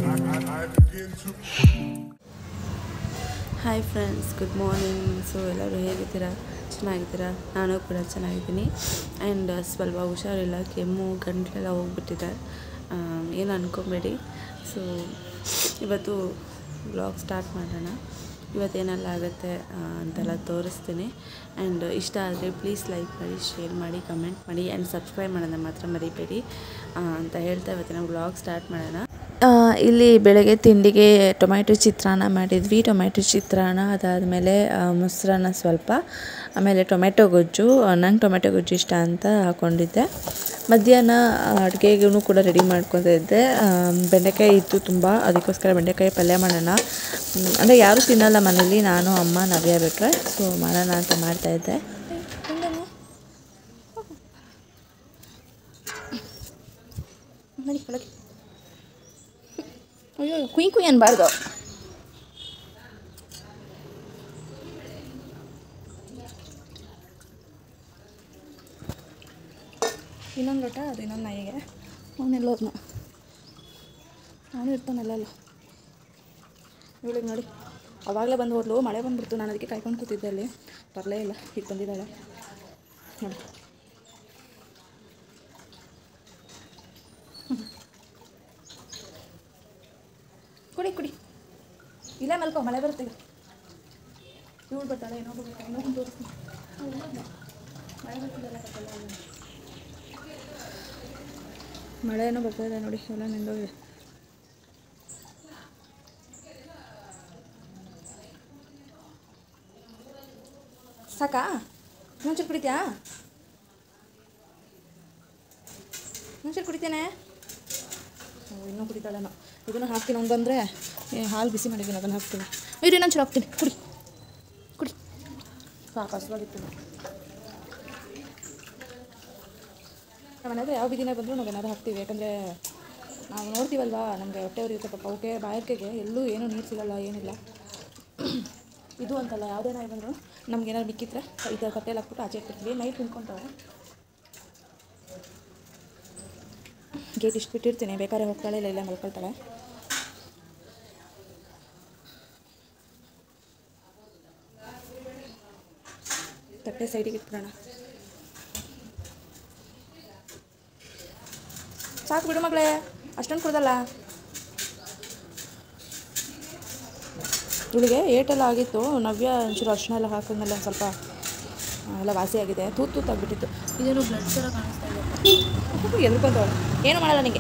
Hi friends, good morning. So ಎಲ್ಲರೂ ಹೇಗಿದ್ದೀರಾ? ಚೆನ್ನಾಗಿದ್ದೀರಾ? ನಾನು ಕೂಡ ಚೆನ್ನಾಗಿದ್ದೀನಿ. ಆ್ಯಂಡ್ ಸ್ವಲ್ಪ ಹುಷಾರಿಲ್ಲ, ಕೆಮ್ಮು ಗಂಟಲೆಲ್ಲ ಹೋಗ್ಬಿಟ್ಟಿದೆ. ಏನು ಅಂದ್ಕೊಬೇಡಿ. ಸೊ ಇವತ್ತು ವ್ಲಾಗ್ ಸ್ಟಾರ್ಟ್ ಮಾಡೋಣ. ಇವತ್ತೇನೆಲ್ಲ ಆಗುತ್ತೆ ಅಂತೆಲ್ಲ ತೋರಿಸ್ತೀನಿ. ಆ್ಯಂಡ್ ಇಷ್ಟ ಆದರೆ ಪ್ಲೀಸ್ ಲೈಕ್ ಮಾಡಿ, ಶೇರ್ ಮಾಡಿ, ಕಮೆಂಟ್ ಮಾಡಿ ಆ್ಯಂಡ್ ಸಬ್ಸ್ಕ್ರೈಬ್ ಮಾಡೋದನ್ನ ಮಾತ್ರ ಮರಿಬೇಡಿ ಅಂತ ಹೇಳ್ತಾ ಇವತ್ತಿನ ವ್ಲಾಗ್ ಸ್ಟಾರ್ಟ್ ಮಾಡೋಣ. ಇಲ್ಲಿ ಬೆಳಗ್ಗೆ ತಿಂಡಿಗೆ ಟೊಮ್ಯಾಟೊ ಚಿತ್ರಾನ್ನ ಮಾಡಿದ್ವಿ. ಟೊಮ್ಯಾಟೊ ಚಿತ್ರಾನ್ನ ಅದಾದಮೇಲೆ ಮೊಸರನ್ನ ಸ್ವಲ್ಪ, ಆಮೇಲೆ ಟೊಮೆಟೊ ಗೊಜ್ಜು. ನಂಗೆ ಟೊಮೆಟೊ ಗೊಜ್ಜು ಇಷ್ಟ ಅಂತ ಹಾಕ್ಕೊಂಡಿದ್ದೆ. ಮಧ್ಯಾಹ್ನ ಅಡುಗೆಗೂ ಕೂಡ ರೆಡಿ ಮಾಡ್ಕೊತಾ ಇದ್ದೆ. ಬೆಂಡೆಕಾಯಿ ಇತ್ತು ತುಂಬ, ಅದಕ್ಕೋಸ್ಕರ ಬೆಂಡೆಕಾಯಿ ಪಲ್ಯ ಮಾಡೋಣ. ಅಂದರೆ ಯಾರೂ ತಿನ್ನಲ್ಲ ಮನೇಲಿ, ನಾನು ಅಮ್ಮ ನವ್ಯ ಬಿಟ್ಟರೆ. ಸೊ ಮಾಡೋಣ ಅಂತ ಮಾಡ್ತಾಯಿದ್ದೆ. ಅಯ್ಯೋ ಕುಯ್ ಅನ್ಬಾರ್ದು. ಇನ್ನೊಂದು ಲೋಟ ಅದು ಇನ್ನೊಂದು ನಾಯಿಗೆ. ಅವನೆಲ್ಲೋದ್ನ, ಅವನು ಇರ್ತಾನಲ್ಲ. ಇವಳಿಗೆ ನೋಡಿ, ಅವಾಗಲೇ ಬಂದು ಹೋದ್ಲು, ಮಳೆ ಬಂದುಬಿಡ್ತು. ನಾನು ಅದಕ್ಕೆ ಕಾಯ್ಕೊಂಡು ಕೂತಿದ್ದೆ, ಅಲ್ಲಿ ಬರಲೇ ಇಲ್ಲ. ಈಗ ಬಂದಿದ್ದಾಳೆ ನೋಡಿ. ಕುಡಿ ಇಲ್ಲ ಮಲ್ಕೋ, ಮಳೆ ಬರುತ್ತೆ. ಇವಳು ಬರ್ತಾಳೆ, ಇನ್ನೊಬ್ಬ ತೋರಿಸ್ತೀನಿ. ಮಳೆ ಬರ್ತಿದ್ದಲ್ಲ, ಮಳೆ ಏನೋ ಬರ್ತಾ ಇದೆ ನೋಡಿ, ಎಲ್ಲ ನಿಂದೋಗಿದೆ. ಸಾಕಾ? ಇನ್ನೊಂಚೂರು ಕುಡಿತೀಯಾ? ಇನ್ನೊಂಚೂರು ಕುಡಿತೇನೆ. ಇನ್ನೂ ಕುಡಿತಾಳೇನೋ. ಇದನ್ನು ಹಾಕ್ತೀನಿ. ಅವ್ನು ಬಂದರೆ ಹಾಲು ಬಿಸಿ ಮಾಡಿದ್ದೀನಿ, ಅದನ್ನು ಹಾಕ್ತೀನಿ. ಇರು, ಇನ್ನೊಂಚೂರು ಹಾಕ್ತೀನಿ. ಕುಡಿ ಸಾಕು, ಹಸುವಾಗಿತ್ತು. ಮನೆಯದು ಯಾವ ಬಿದಿನೇ ಬಂದರೂ ನಾವು ಏನಾದ್ರು ಹಾಕ್ತೀವಿ. ಯಾಕಂದರೆ ನಾವು ನೋಡ್ತೀವಲ್ವಾ, ನಮಗೆ ಹೊಟ್ಟೆಯವ್ರು ಇರುತ್ತೆ ಪಾಪ, ಅವಕ್ಕೆ ಬಾಯರ್ಕೆಗೆ ಎಲ್ಲೂ ಏನೂ ನೀರು ಸಿಗಲ್ಲ, ಏನಿಲ್ಲ. ಇದು ಅಂತಲ್ಲ, ಯಾವುದೇ ನಾಯಿ ಬಂದರೂ ನಮ್ಗೆ ಏನಾದ್ರು ಮಿಕ್ಕಿದ್ರೆ ಈ ಥರ ಕಟ್ಟೆಯಲ್ಲಿ ಹಾಕ್ಬಿಟ್ಟು ಆಚೆ ಇಟ್ಬಿಡ್ತೀವಿ. ನೈಟ್ ನಿಂತ್ಕೊತಾವೆ. ಗೇಟ್ ಇಷ್ಟು ಬಿಟ್ಟಿರ್ತೀನಿ, ಬೇಕಾದ್ರೆ ಹೋಗ್ತಾಳೆ, ಇಲ್ಲ ಮಲ್ಕೊಳ್ತಾಳೆ. ತಟ್ಟೆ ಸೈಡಿಗೆ ಇಟ್ಬಿಡೋಣ. ಸಾಕು ಬಿಡು ಮಗಳೇ, ಅಷ್ಟೊಂದು ಕುಡ್ದಲ್ಲ. ಇವಳಿಗೆ ಏಟೆಲ್ಲ ಆಗಿತ್ತು. ನವ್ಯ ಒಂಚೂರು ಅರ್ಶಿನ ಎಲ್ಲ ಹಾಕಿದ್ಮೇಲೆ ಒಂದು ಸ್ವಲ್ಪ ಎಲ್ಲ ವಾಸಿಯಾಗಿದೆ. ತೂತಾಗ್ಬಿಟ್ಟಿತ್ತು. ಇದೇನು ಬ್ಲಡ್ ಥರ ಕಾಣಿಸ್ತಾ ಇದೆ. ಎದ್ಕೊಂತವಳು, ಏನೂ ಮಾಡಲ್ಲ ನಿಮಗೆ.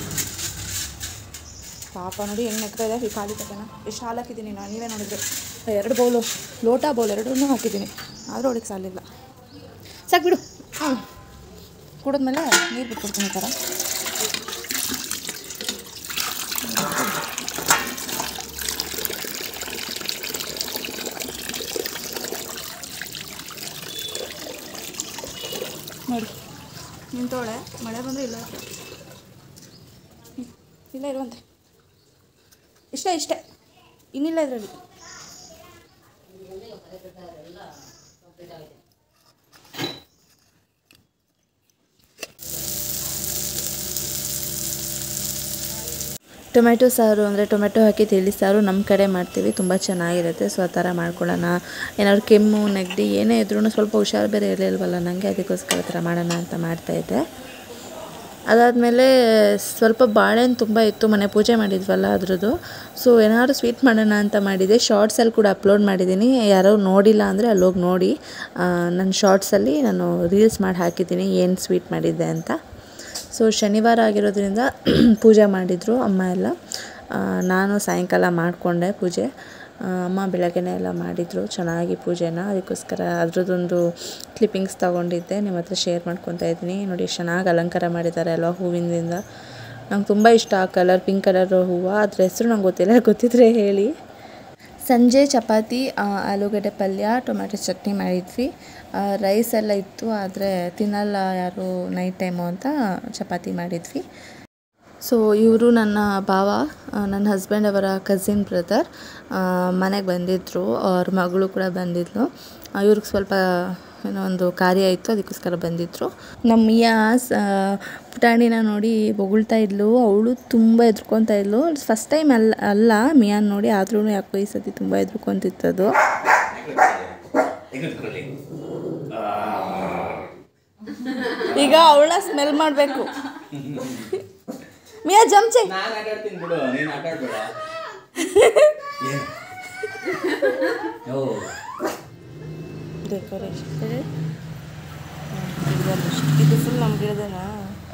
ಪಾಪ ನೋಡಿ ಹೆಂಗೆ ನೆಕ್ತಾ ಇದೆ ಈ ಖಾಲಿ ತಟ್ಟೆನ. ಎಷ್ಟು ಹಾಲು ಹಾಕಿದ್ದೀನಿ ನಾನು, ನೀವೇ ನೋಡಿದ್ರೆ. 2 ಬೌಲು, ಲೋಟ ಬೌಲ್ 2 ಹಾಕಿದ್ದೀನಿ, ಆದರೂ ಅವಳಿಗೆ ಸಾಲಿಲ್ಲ. ಸಾಕು ಬಿಡು. ಕುಡಿದ್ಮೇಲೆ ನೀರು ಬಿಟ್ಕೊಡ್ತೀನಿ ಈ ಥರ. ನೋಡಿ ನಿಂತೋಳೆ, ಮಳೆ ಬಂದರೆ ಇಲ್ಲ ಇರುವಂತೆ. ಇಷ್ಟೇ ಇನ್ನಿಲ್ಲ ಇದರಲ್ಲಿ. ಟೊಮೆಟೊ ಸಾರು ಅಂದರೆ ಟೊಮೆಟೊ ಹಾಕಿ ತಿಳಿ ಸಾರು ನಮ್ಮ ಕಡೆ ಮಾಡ್ತೀವಿ, ತುಂಬ ಚೆನ್ನಾಗಿರುತ್ತೆ. ಸೊ ಆ ಥರ ಮಾಡ್ಕೊಳ್ಳೋಣ. ಏನಾದ್ರು ಕೆಮ್ಮು ನೆಗಡಿ ಏನೇ ಇದ್ರೂ ಸ್ವಲ್ಪ ಹುಷಾರು ಬೇರೆ ಇರಲಿಲ್ವಲ್ಲ ನನಗೆ, ಅದಕ್ಕೋಸ್ಕರ ಆ ಥರ ಮಾಡೋಣ ಅಂತ ಮಾಡ್ತಾಯಿದ್ದೆ. ಅದಾದಮೇಲೆ ಸ್ವಲ್ಪ ಬಾಳೆಹಣ್ಣು ತುಂಬ ಇತ್ತು, ಮನೆ ಪೂಜೆ ಮಾಡಿದ್ವಲ್ಲ ಅದ್ರದ್ದು. ಸೊ ಏನಾದ್ರು ಸ್ವೀಟ್ ಮಾಡೋಣ ಅಂತ ಮಾಡಿದ್ದೆ. ಶಾರ್ಟ್ಸಲ್ಲಿ ಕೂಡ ಅಪ್ಲೋಡ್ ಮಾಡಿದ್ದೀನಿ, ಯಾರೋ ನೋಡಿಲ್ಲ ಅಂದರೆ ಅಲ್ಲೋಗಿ ನೋಡಿ. ನನ್ನ ಶಾರ್ಟ್ಸಲ್ಲಿ ನಾನು ರೀಲ್ಸ್ ಮಾಡಿ ಹಾಕಿದ್ದೀನಿ ಏನು ಸ್ವೀಟ್ ಮಾಡಿದ್ದೆ ಅಂತ. ಸೊ ಶನಿವಾರ ಆಗಿರೋದ್ರಿಂದ ಪೂಜೆ ಮಾಡಿದರು ಅಮ್ಮ ಎಲ್ಲ. ನಾನು ಸಾಯಂಕಾಲ ಮಾಡಿಕೊಂಡೆ ಪೂಜೆ. ಅಮ್ಮ ಬೆಳಗ್ಗೆನೇ ಎಲ್ಲ ಮಾಡಿದರು ಚೆನ್ನಾಗಿ ಪೂಜೆನ. ಅದಕ್ಕೋಸ್ಕರ ಅದ್ರದ್ದೊಂದು ಕ್ಲಿಪ್ಪಿಂಗ್ಸ್ ತೊಗೊಂಡಿದ್ದೆ, ನಿಮ್ಮ ಹತ್ರ ಶೇರ್ ಮಾಡ್ಕೊತಾ ಇದ್ದೀನಿ. ನೋಡಿ ಎಷ್ಟು ಚೆನ್ನಾಗಿ ಅಲಂಕಾರ ಮಾಡಿದ್ದಾರೆ ಅಲ್ವಾ ಹೂವಿನಿಂದ. ನಂಗೆ ತುಂಬ ಇಷ್ಟ ಆ ಕಲರ್, ಪಿಂಕ್ ಕಲರ್ ಹೂವು. ಅದ್ರ ಹೆಸರು ನಂಗೆ ಗೊತ್ತಿಲ್ಲ, ಗೊತ್ತಿದ್ರೆ ಹೇಳಿ. ಸಂಜೆ ಚಪಾತಿ, ಆಲೂಗಡ್ಡೆ ಪಲ್ಯ, ಟೊಮ್ಯಾಟೊ ಚಟ್ನಿ ಮಾಡಿದ್ವಿ. ರೈಸ್ ಎಲ್ಲ ಇತ್ತು, ಆದರೆ ತಿನ್ನಲ್ಲ ಯಾರು ನೈಟ್ ಟೈಮು ಅಂತ ಚಪಾತಿ ಮಾಡಿದ್ವಿ. ಸೊ ಇವರು ನನ್ನ ಭಾವ, ನನ್ನ ಹಸ್ಬೆಂಡ್ ಅವರ ಕಸಿನ್ ಬ್ರದರ್ ಮನೆಗೆ ಬಂದಿದ್ದರು. ಅವ್ರ ಮಗಳು ಕೂಡ ಬಂದಿದ್ಲು. ಇವ್ರಿಗೆ ಸ್ವಲ್ಪ ಏನೋ ಒಂದು ಕಾರ್ಯ ಇತ್ತು, ಅದಕ್ಕೋಸ್ಕರ ಬಂದಿದ್ದರು. ನಮ್ಮ ಮಿಯಾ ಪುಟಾಣಿನ ನೋಡಿ ಬೊಗಳ್ತಾ ಇದ್ಲು. ಅವಳು ತುಂಬ ಹೆದ್ರ್ಕೊತಾ ಇದ್ಲು. ಫಸ್ಟ್ ಟೈಮ್ ಅಲ್ಲ ಮಿಯಾನ್ ನೋಡಿ, ಆದ್ರೂ ಯಾಕೋ ಈ ಸತಿ ತುಂಬ ಹೆದ್ರ್ಕೊತಿತ್ತದು. ಈಗ ಅವಳ ಸ್ಮೆಲ್ ಮಾಡಬೇಕು. ಮಿಯಾ ಜಂಚೆ ಡೆಕೋರೇಷನ್ ಇದು ಫುಲ್ ನಮ್ಮ ಗಿಡದನಾ.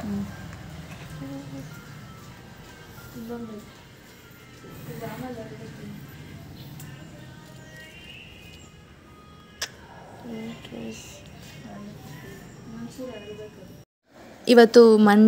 ಇವತ್ತು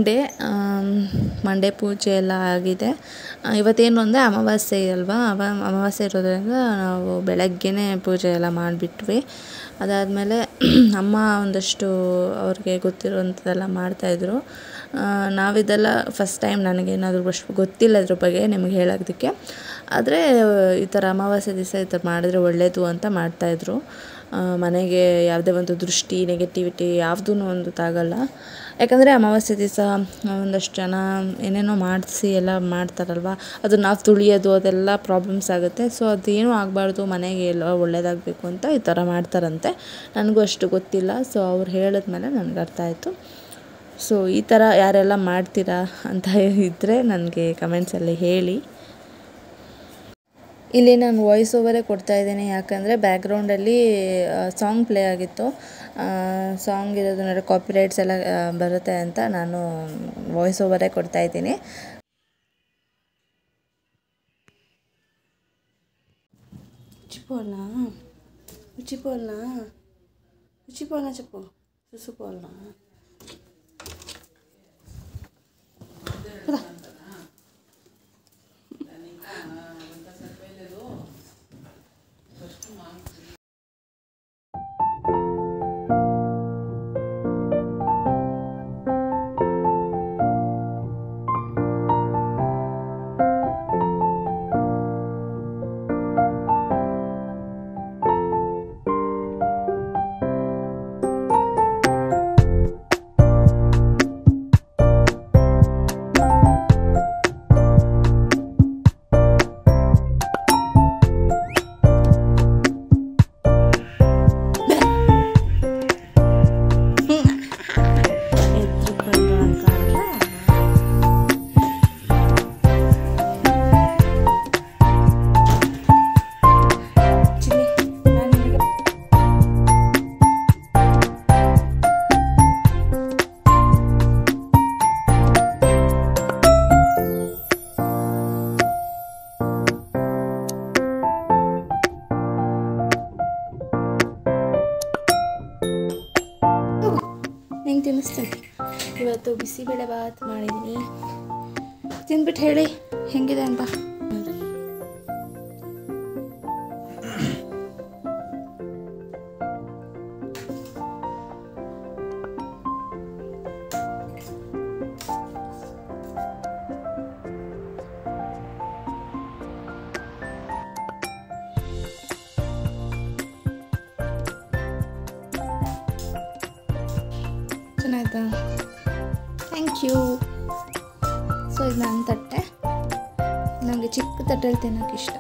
ಮಂಡೇ ಪೂಜೆ ಎಲ್ಲ ಆಗಿದೆ. ಇವತ್ತೇನು ಅಂದರೆ ಅಮಾವಾಸ್ಯೆ ಅಲ್ವಾ, ಅಮಾವಾಸ್ಯೆ ಇರೋದ್ರಿಂದ ನಾವು ಬೆಳಗ್ಗೆನೇ ಪೂಜೆ ಎಲ್ಲ ಮಾಡಿಬಿಟ್ವಿ. ಅದಾದಮೇಲೆ ಅಮ್ಮ ಒಂದಷ್ಟು ಅವ್ರಿಗೆ ಗೊತ್ತಿರೋಂಥದ್ದೆಲ್ಲ ಮಾಡ್ತಾಯಿದ್ರು. ನಾವಿದೆಲ್ಲ ಫಸ್ಟ್ ಟೈಮ್, ನನಗೇನಾದರೂ ಅಷ್ಟು ಗೊತ್ತಿಲ್ಲ ಇದ್ರ ಬಗ್ಗೆ ನಿಮಗೆ ಹೇಳೋದಕ್ಕೆ. ಆದರೆ ಈ ಥರ ಅಮಾವಾಸ್ಯೆ ದಿವಸ ಈ ಥರ ಮಾಡಿದ್ರೆ ಒಳ್ಳೆಯದು ಅಂತ ಮಾಡ್ತಾಯಿದ್ರು. ಮನೆಗೆ ಯಾವುದೇ ಒಂದು ದೃಷ್ಟಿ, ನೆಗೆಟಿವಿಟಿ ಯಾವುದೂ ಒಂದು ತಾಗಲ್ಲ. ಯಾಕಂದರೆ ಅಮಾವಾಸ್ಯೆ ದಿವಸ ಒಂದಷ್ಟು ಜನ ಏನೇನೋ ಮಾಡಿಸಿ ಎಲ್ಲ ಮಾಡ್ತಾರಲ್ವ, ಅದು ನಾವು ತುಳಿಯೋದು ಅದೆಲ್ಲ ಪ್ರಾಬ್ಲಮ್ಸ್ ಆಗುತ್ತೆ. ಸೊ ಅದೇನೂ ಆಗಬಾರ್ದು, ಮನೆಗೆ ಎಲ್ಲ ಒಳ್ಳೇದಾಗಬೇಕು ಅಂತ ಈ ಥರ ಮಾಡ್ತಾರಂತೆ. ನನಗೂ ಅಷ್ಟು ಗೊತ್ತಿಲ್ಲ. ಸೊ ಅವ್ರು ಹೇಳಿದ್ಮೇಲೆ ನನಗೆ ಅರ್ಥ ಆಯಿತು. ಸೊ ಈ ಥರ ಯಾರೆಲ್ಲ ಮಾಡ್ತೀರಾ ಅಂತ ಇದ್ದರೆ ನನಗೆ ಕಮೆಂಟ್ಸಲ್ಲಿ ಹೇಳಿ. ಇಲ್ಲಿ ನಾನು ವಾಯ್ಸ್ ಓವರೇ ಕೊಡ್ತಾಯಿದ್ದೀನಿ, ಯಾಕಂದರೆ ಬ್ಯಾಕ್ಗ್ರೌಂಡಲ್ಲಿ ಸಾಂಗ್ ಪ್ಲೇ ಆಗಿತ್ತು. ಸಾಂಗ್ ಇರೋದು ನೋಡಿ ಕಾಪಿರೈಟ್ಸ್ ಎಲ್ಲ ಬರುತ್ತೆ ಅಂತ ನಾನು ವಾಯ್ಸ್ ಓವರೇ ಕೊಡ್ತಾಯಿದ್ದೀನಿ. ఉచిపోనా చెప్పు చూసుకోవాలనా ಹೆಂಗೆ ತಿನ್ನಿಸ್ತೀನಿ. ಇವತ್ತು ಬಿಸಿಬೇಳೆ ಬಾತ್ ಮಾಡಿದ್ದೀನಿ, ತಿಂದ್ಬಿಟ್ಟು ಹೇಳಿ ಹೆಂಗಿದೆ ಅಂತ. ಚೆನ್ನಾಯ್ತಾ? Thank you. ಸೊ ಇದು ನನ್ನ ತಟ್ಟೆ, ನನಗೆ ಚಿಕ್ಕ ತಟ್ಟೆಯಲ್ಲಿ ತಿನ್ನೋಕೆ ಇಷ್ಟ.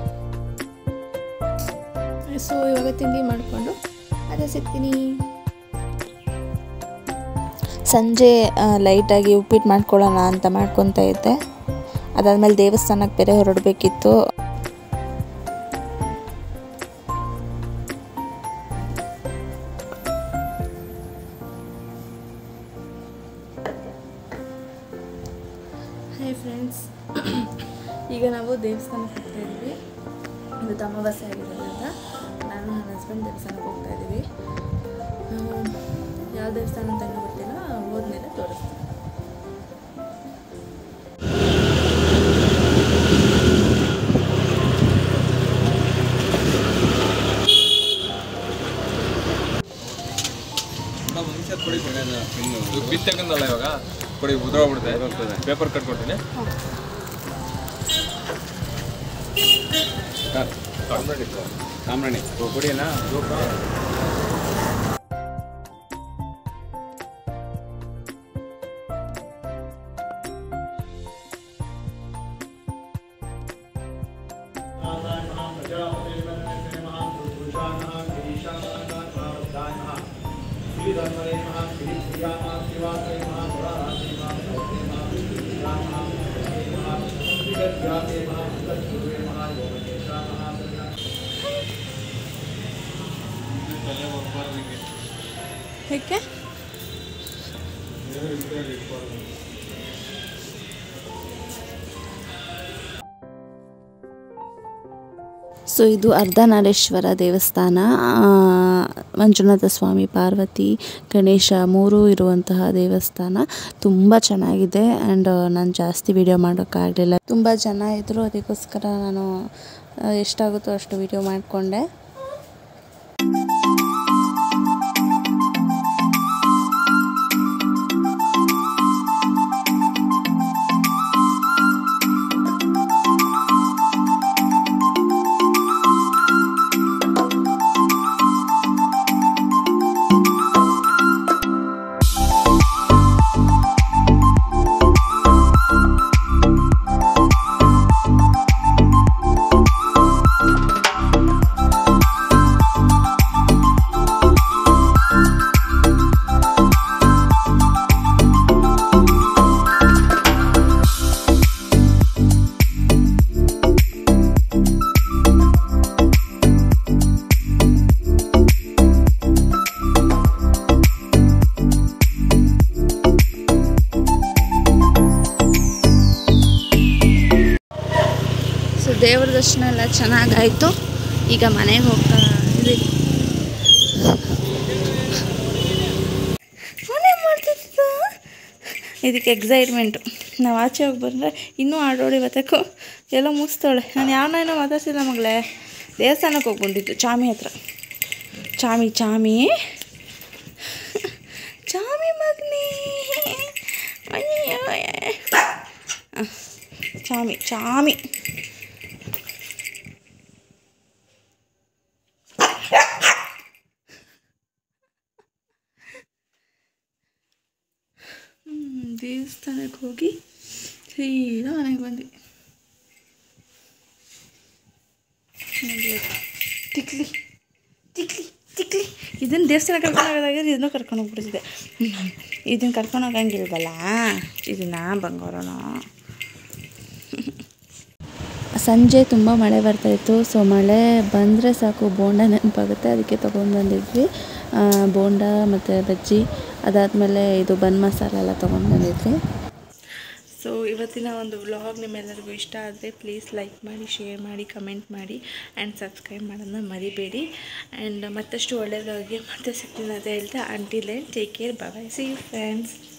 ಸೊ ಇವಾಗ ತಿಂಡಿ ಮಾಡಿಕೊಂಡು ಅದೇ ಸಿಗ್ತೀನಿ. ಸಂಜೆ ಲೈಟಾಗಿ ಉಪ್ಪಿಟ್ಟು ಮಾಡ್ಕೊಳ್ಳೋಣ ಅಂತ ಮಾಡ್ಕೊತಾ ಇದ್ದೆ. ಅದಾದಮೇಲೆ ದೇವಸ್ಥಾನಕ್ಕೆ ಬೇರೆ ಹೊರಡಬೇಕಿತ್ತು. ಹಾಯ್ ಫ್ರೆಂಡ್ಸ್, ಈಗ ನಾವು ದೇವಸ್ಥಾನಕ್ಕೆ ಹೋಗ್ತಾ ಇದ್ದೀವಿ. ಇವತ್ತು ಅಮಾವಾಸ್ಯೆ ಆಗಿರೋದ್ರಿಂದ ನಾನು ನನ್ನ ಹಸ್ಬೆಂಡ್ ದೇವಸ್ಥಾನಕ್ಕೆ ಹೋಗ್ತಾ ಇದ್ದೀವಿ. ಯಾವ ದೇವಸ್ಥಾನ ಅಂತ ಗೊತ್ತಿಲ್ಲ, ಹೋದ್ಮೇಲೆ ತೋರಿಸ್ತೀನಿ. ಬಿತ್ತಕ್ಕಂದಲ್ಲ ಇವಾಗ ಕೊಡಿ, ಉದ್ರೋಗ್ಬಿಡುತ್ತೆ. ಪೇಪರ್ ಕಟ್ ಕೊಡ್ತೀನಿ. ಸಾಂಬ್ರಾಣಿ ಕೊಡಿನಾ? ಏಕೆ ಸೊ ಇದು ಅರ್ಧನಾರೀಶ್ವರ ದೇವಸ್ಥಾನ, ಮಂಜುನಾಥ ಸ್ವಾಮಿ, ಪಾರ್ವತಿ, ಗಣೇಶ ಮೂರೂ ಇರುವಂತಹ ದೇವಸ್ಥಾನ. ತುಂಬ ಚೆನ್ನಾಗಿದೆ. ಆ್ಯಂಡ್ ನಾನು ಜಾಸ್ತಿ ವಿಡಿಯೋ ಮಾಡೋಕ್ಕಾಗಲಿಲ್ಲ, ತುಂಬ ಜನ ಇದ್ದರು, ಅದಕ್ಕೋಸ್ಕರ ನಾನು ಎಷ್ಟಾಗುತ್ತೋ ಅಷ್ಟು ವಿಡಿಯೋ ಮಾಡಿಕೊಂಡೆ. ದೇವ್ರ ದರ್ಶನ ಎಲ್ಲ ಚೆನ್ನಾಗಾಯಿತು. ಈಗ ಮನೆಗೆ ಹೋಗ್ತಾ ಇದ್ದೀವಿ. ಮಾಡ್ತಿತ್ತು ಇದಕ್ಕೆ ಎಕ್ಸೈಟ್ಮೆಂಟು. ನಾವು ಆಚೆ ಹೋಗಿ ಬಂದರೆ ಇನ್ನೂ ಆಡೋಡಿ ಬತ್ತಕ್ಕೂ ಎಲ್ಲ ಮುಗಿಸ್ತವಳೆ. ನಾನು ಯಾವನೋ ಮಾತಾಡ್ಸಿಲ್ಲ ಮಗಳೇ. ದೇವಸ್ಥಾನಕ್ಕೆ ಹೋಗಿ ಬಂದಿದ್ದು ಚಾಮಿ ಹತ್ರ. ಚಾಮಿ ಚಾಮಿ ಚಾಮಿ ಮಗನಿ ಚಾಮಿ ಚಾಮಿ ದೇವಸ್ಥಾನಕ್ಕೆ ಹೋಗಿ ಸೀದಾ ಮನೆಗೆ ಬಂದ್ವಿ. ತಿಕ್ಲಿ ತಿಕ್ಲಿ ತಿಕ್ಲಿ ಇದನ್ನು ದೇವಸ್ಥಾನ ಕರ್ಕೊಂಡೋಗೋದಾಗಿದ್ರೆ ಇದನ್ನು ಕರ್ಕೊಂಡು ಹೋಗ್ಬಿಡ್ತಿದ್ದೆ. ಇದನ್ನು ಕರ್ಕೊಂಡು ಹೋಗಂಗಿಲ್ವಲ್ಲ, ಇದನ್ನ ಬಂಗಾರನ. ಸಂಜೆ ತುಂಬ ಮಳೆ ಬರ್ತಾಯಿತ್ತು. ಸೊ ಮಳೆ ಬಂದರೆ ಸಾಕು ಬೋಂಡ ನೆನಪಾಗುತ್ತೆ, ಅದಕ್ಕೆ ತೊಗೊಂಡು ಬಂದಿದ್ವಿ. ಬೋಂಡ ಮತ್ತು ಬಜ್ಜಿ, ಅದಾದಮೇಲೆ ಇದು ಬನ್ ಮಸಾಲ ಎಲ್ಲ ತೊಗೊಂಡು ಬಂದಿದ್ವಿ. ಸೊ ಇವತ್ತಿನ ಒಂದು ವ್ಲಾಗ್ ನಿಮ್ಮೆಲ್ಲರಿಗೂ ಇಷ್ಟ ಆದರೆ ಪ್ಲೀಸ್ ಲೈಕ್ ಮಾಡಿ, ಶೇರ್ ಮಾಡಿ, ಕಮೆಂಟ್ ಮಾಡಿ ಆ್ಯಂಡ್ ಸಬ್ಸ್ಕ್ರೈಬ್ ಮಾಡೋದನ್ನ ಮರಿಬೇಡಿ. ಆ್ಯಂಡ್ ಮತ್ತಷ್ಟು ಒಳ್ಳೆಯದಾಗಿ ಮತ್ತೆ ಸಿಗ್ತೀನಿ ಅಂತ ಹೇಳ್ತಾ, until then take care, bye bye, see you friends.